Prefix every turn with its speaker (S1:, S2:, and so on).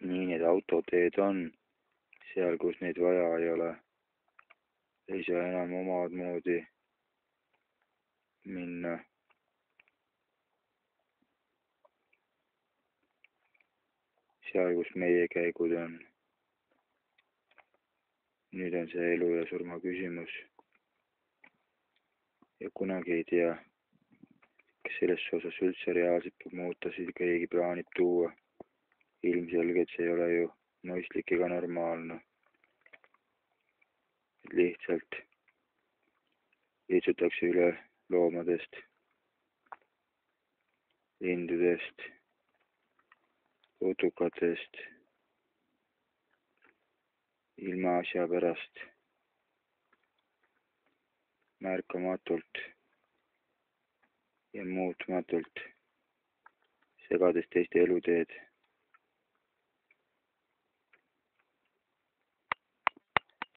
S1: nii need autoteed on, seal, kus neid vaja ei ole. Ei saa enam omad moodi minna. Seal, kus meie käigud on. Nüüd on see elu ja surma küsimus. Ja kunagi ei tea, kas selles osas üldse reaalselt muutusi keegi plaanib tuua. Ilmselgelt see ei ole ju mõistlik ega normaalne. Lihtsalt lihtsutakse üle loomadest, lindudest, putukatest, ilma asja pärast, märkamatult ja muutmatult, segades teiste eluteed.